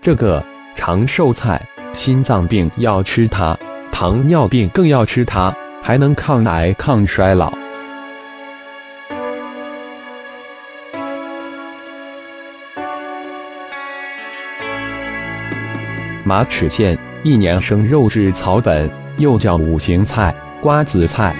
这个长寿菜，心脏病要吃它，糖尿病更要吃它，还能抗癌抗衰老。马齿苋，一年生肉质草本，又叫五行菜、瓜子菜。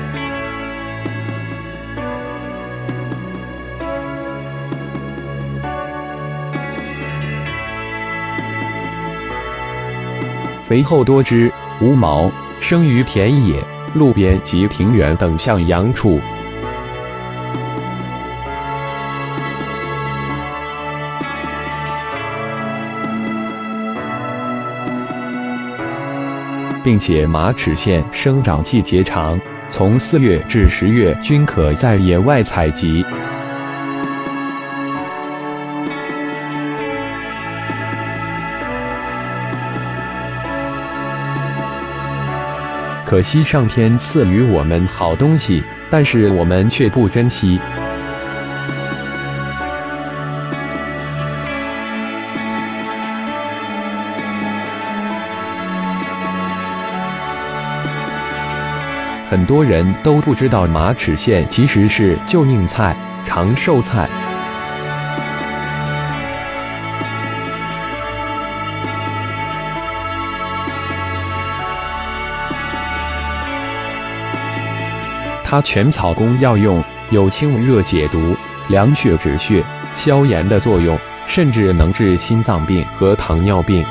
肥厚多汁，无毛，生于田野、路边及庭园等向阳处。并且马齿苋生长季节长，从4月至10月均可在野外采集。可惜上天赐予我们好东西，但是我们却不珍惜。很多人都不知道马齿苋其实是救命菜、长寿菜。它全草功药用，有清热解毒、凉血止血、消炎的作用，甚至能治心脏病和糖尿病。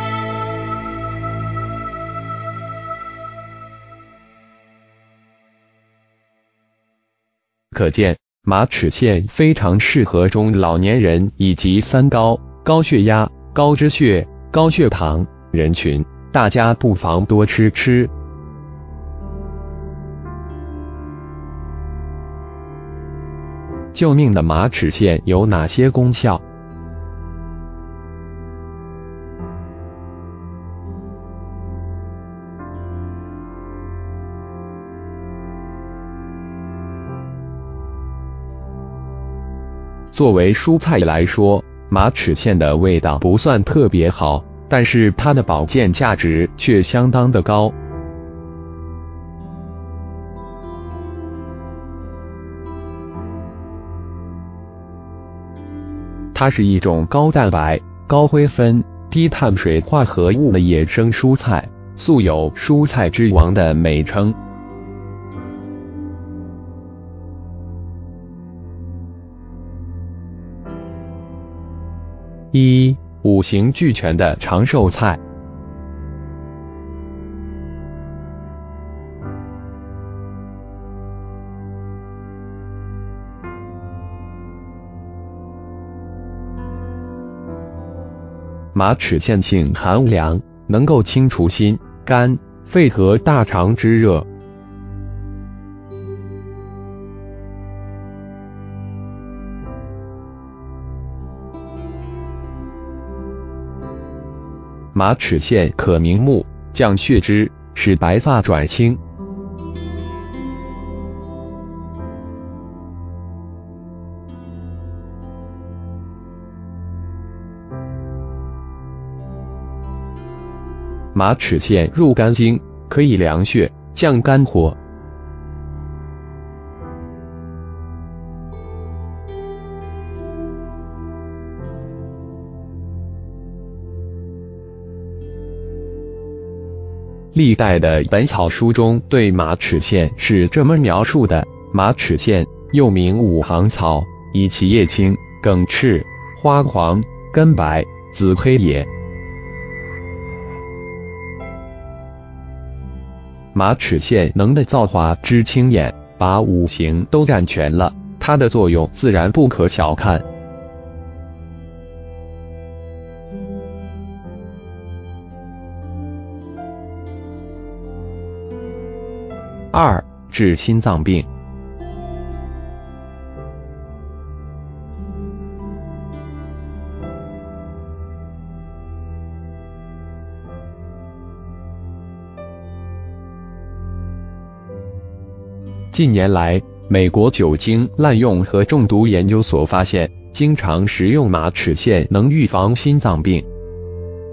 可见，马齿苋非常适合中老年人以及三高、高血压、高脂血、高血糖人群，大家不妨多吃吃。救命的马齿苋有哪些功效？作为蔬菜来说，马齿苋的味道不算特别好，但是它的保健价值却相当的高。它是一种高蛋白、高灰分、低碳水化合物的野生蔬菜，素有“蔬菜之王”的美称。1. 五行俱全的长寿菜。马齿苋性寒凉，能够清除心、肝、肺和大肠之热。马齿苋可明目、降血脂，使白发转青。马齿苋入肝经，可以凉血、降肝火。历代的本草书中对马齿苋是这么描述的：马齿苋又名五行草，以其叶青、梗赤、花黄、根白、紫黑也。马齿苋能的造化之清眼，把五行都占全了，它的作用自然不可小看。2. 治心脏病。近年来，美国酒精滥用和中毒研究所发现，经常食用马齿苋能预防心脏病。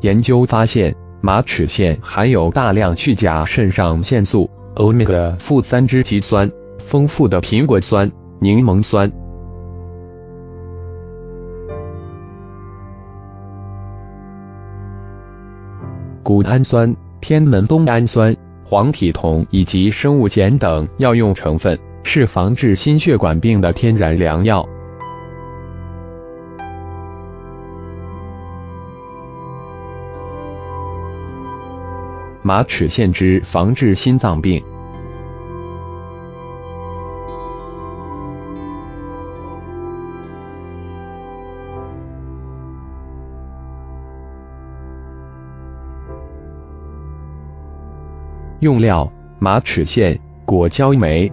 研究发现，马齿苋含有大量去甲肾上腺素、欧米伽负3脂基酸、丰富的苹果酸、柠檬酸、谷氨酸、天门冬氨酸、黄体酮以及生物碱等药用成分，是防治心血管病的天然良药。马齿苋汁防治心脏病。用料：马齿苋、果胶酶。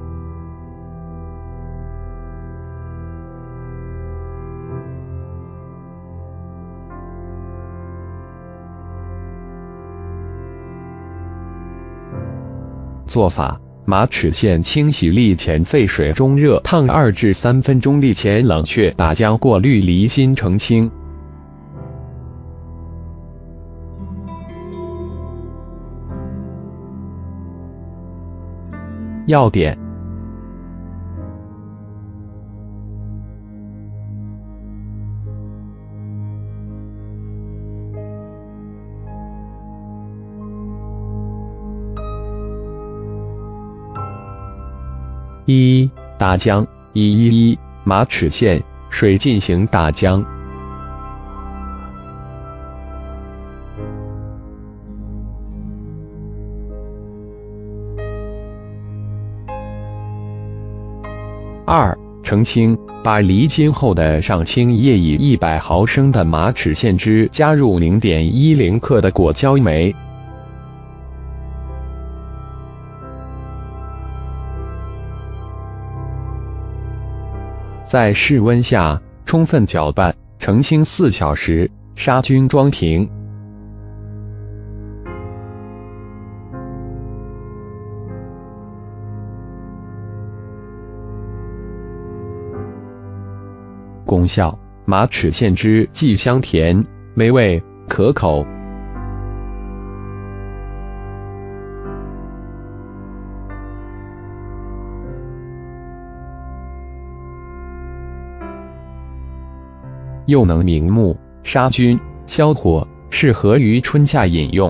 做法：马齿苋清洗沥前沸水中热烫2至3分钟，沥前冷却，打浆过滤离心澄清。要点：一、打浆。111马齿苋，水进行打浆。2、澄清。把离心后的上清液以100毫升的马齿苋汁加入 0.10 克的果胶酶。在室温下充分搅拌，澄清4小时，杀菌装瓶。功效：马齿苋汁既香甜、美味、可口。又能明目、杀菌、消火，适合于春夏饮用。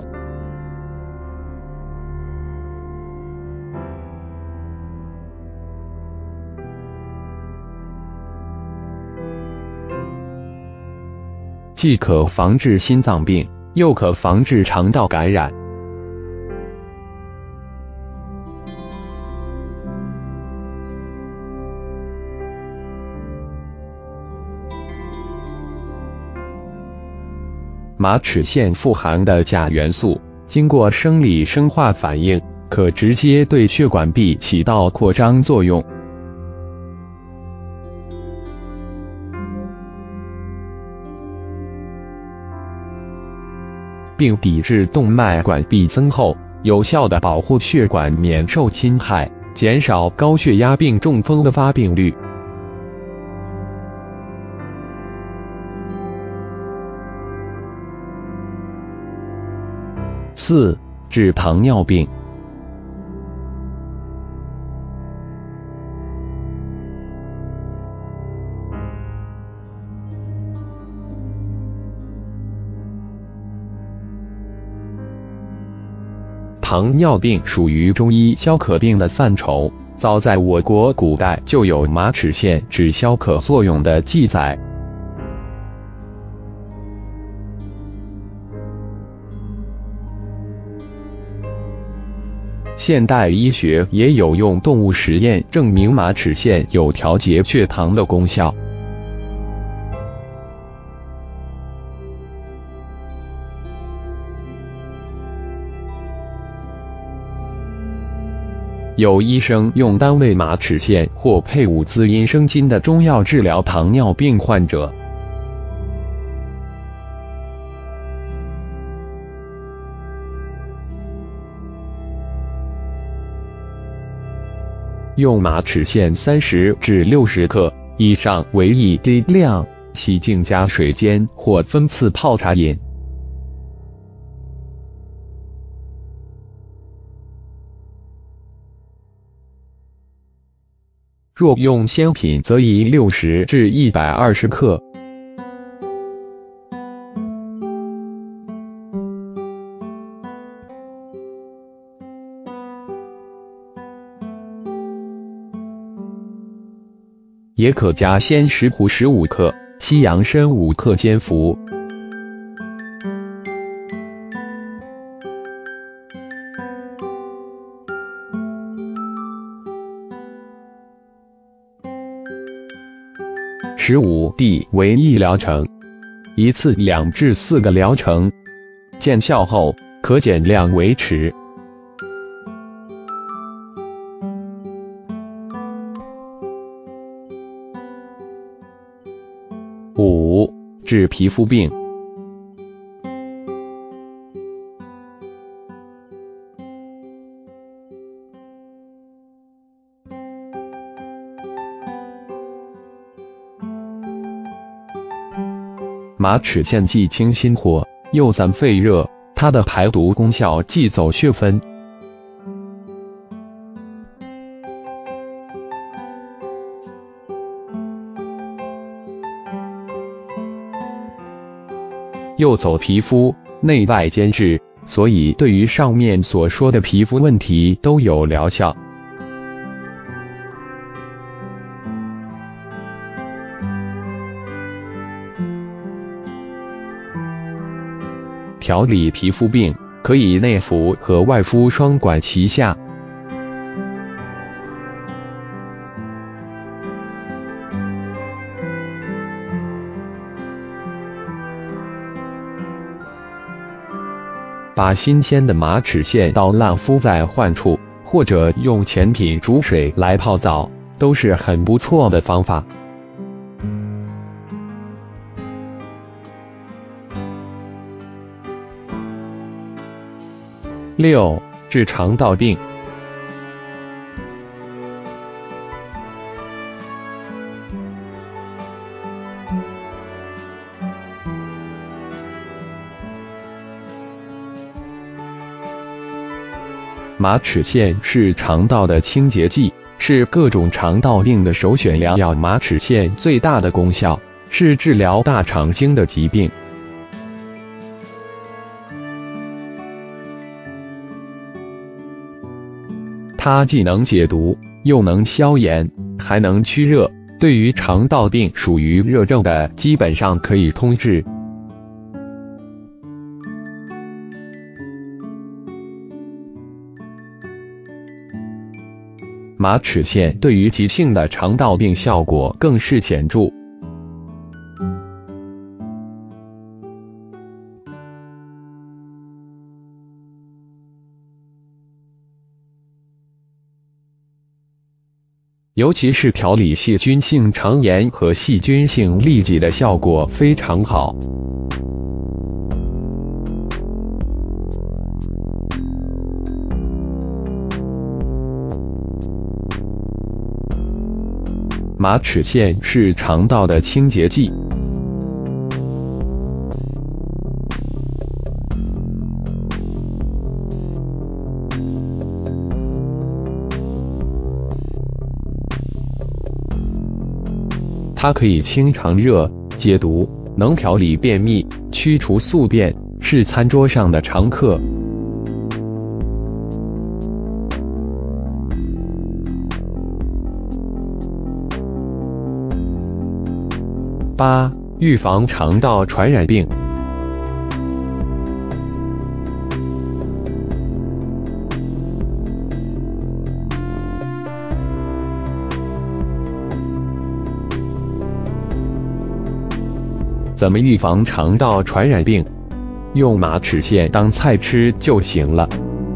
既可防治心脏病，又可防治肠道感染。马齿苋富含的钾元素，经过生理生化反应，可直接对血管壁起到扩张作用。并抵制动脉管壁增厚，有效地保护血管免受侵害，减少高血压病、中风的发病率。4、治糖尿病。糖尿病属于中医消渴病的范畴，早在我国古代就有马齿苋治消渴作用的记载。现代医学也有用动物实验证明马齿苋有调节血糖的功效。有医生用单位马齿苋或配伍滋阴生津的中药治疗糖尿病患者。用马齿苋30至60克以上为一滴量，洗净加水煎或分次泡茶饮。 若用鲜品则宜60至120克。也可加鲜石斛15克、西洋参5克煎服。15D 为1疗程，一次2至4个疗程，见效后可减量维持。5. 治皮肤病。马齿苋既清心火，又散肺热，它的排毒功效既走穴分。又走皮肤，内外兼治，所以对于上面所说的皮肤问题都有疗效。调理皮肤病，可以内服和外敷双管齐下。把新鲜的马齿苋捣烂敷在患处，或者用前品煮水来泡澡，都是很不错的方法。6. 治肠道病。马齿苋是肠道的清洁剂，是各种肠道病的首选良药。马齿苋最大的功效是治疗大肠经的疾病。它既能解毒，又能消炎，还能驱热，对于肠道病属于热症的，基本上可以通治。马齿苋对于急性的肠道病效果更是显著。尤其是调理细菌性肠炎和细菌性痢疾的效果非常好。马齿苋是肠道的清洁剂。它可以清肠热、解毒，能调理便秘、驱除宿便，是餐桌上的常客。8. 预防肠道传染病。怎么预防肠道传染病？用马齿苋当菜吃就行了。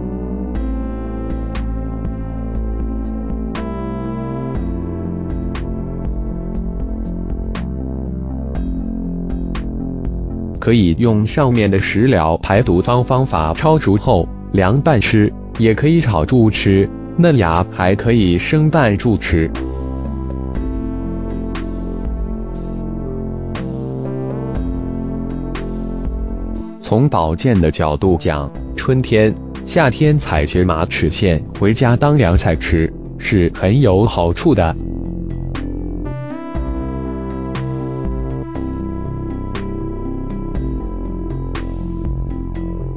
可以用上面的食疗排毒方法焯熟后凉拌吃，也可以炒煮吃，嫩芽还可以生拌煮吃。从保健的角度讲，春天、夏天采些马齿苋回家当凉菜吃，是很有好处的。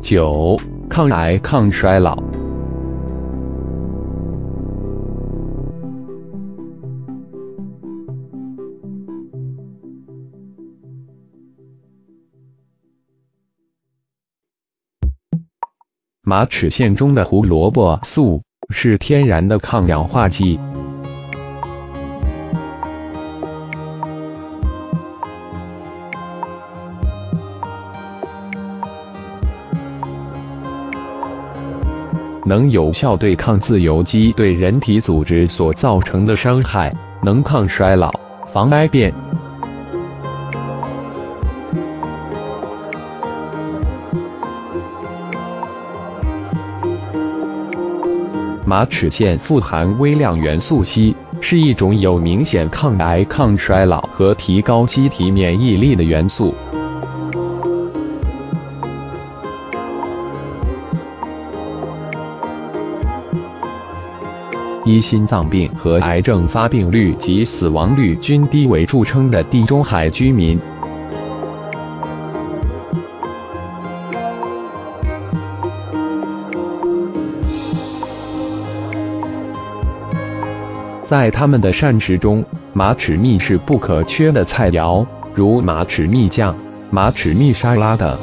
9. 抗癌抗衰老。马齿苋中的胡萝卜素是天然的抗氧化剂。能有效对抗自由基对人体组织所造成的伤害，能抗衰老、防癌变。马齿苋富含微量元素硒，是一种有明显抗癌、抗衰老和提高机体免疫力的元素。以心脏病和癌症发病率及死亡率均低为著称的地中海居民，在他们的膳食中，马齿苋是不可缺的菜肴，如马齿苋酱、马齿苋沙拉等。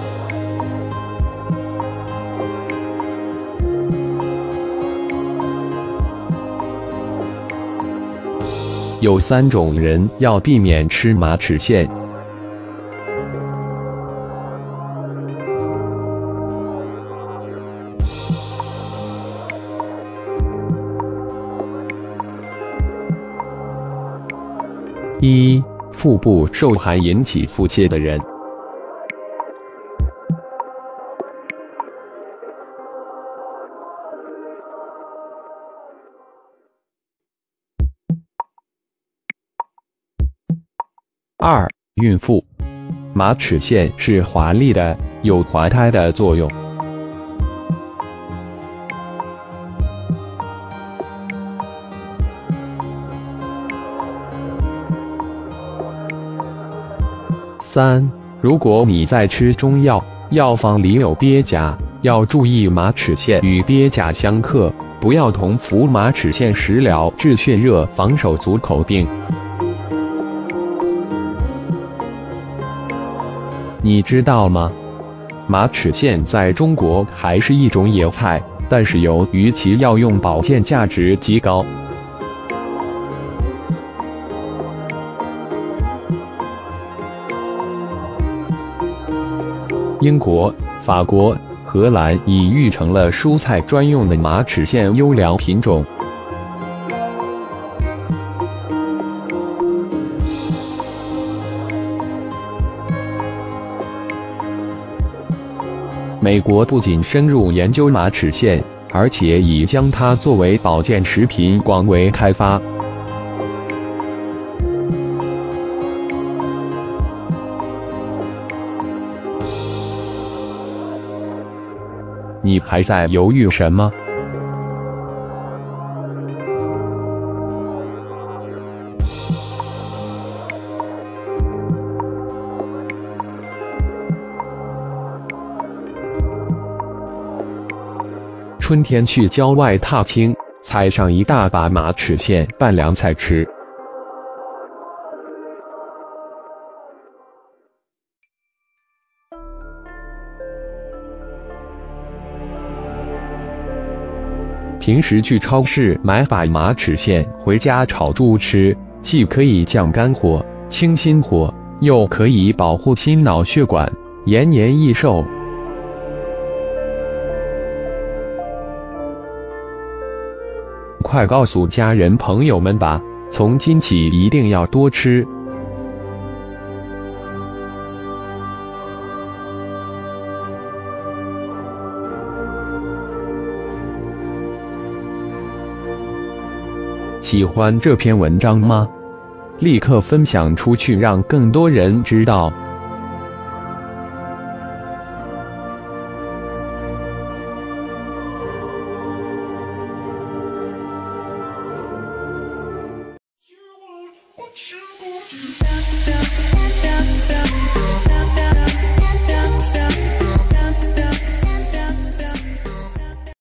有3种人要避免吃马齿苋。1. 腹部受寒引起腹泻的人。2. 孕妇。马齿苋是滑腻的，有滑胎的作用。3. 如果你在吃中药，药方里有鳖甲，要注意马齿苋与鳖甲相克，不要同服马齿苋食疗治血热防手足口病。你知道吗？马齿苋在中国还是一种野菜，但是由于其药用保健价值极高，英国、法国、荷兰已育成了蔬菜专用的马齿苋优良品种。美国不仅深入研究马齿苋，而且已将它作为保健食品广为开发。你还在犹豫什么？春天去郊外踏青，采上一大把马齿苋拌凉菜吃。平时去超市买把马齿苋回家炒猪吃，既可以降肝火、清心火，又可以保护心脑血管，延年益寿。快告诉家人朋友们吧，从今起一定要多吃。喜欢这篇文章吗？立刻分享出去，让更多人知道。 what you want.